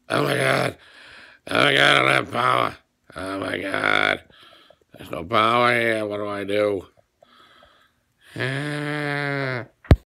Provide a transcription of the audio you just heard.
Oh my god. Oh my god, I don't have power. Oh my god. There's no power here. What do I do?